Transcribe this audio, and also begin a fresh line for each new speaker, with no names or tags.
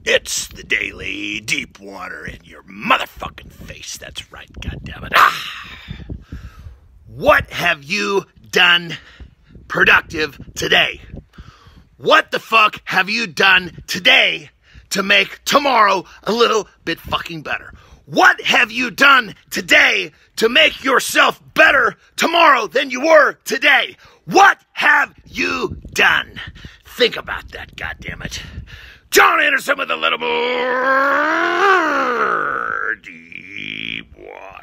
It's the daily deep water in your motherfucking face. That's right, goddammit. What have you done productive today? What the fuck have you done today to make tomorrow a little bit fucking better? What have you done today to make yourself better tomorrow than you were today? What have you done? Think about that, goddammit. John Andersen with a little more deep water.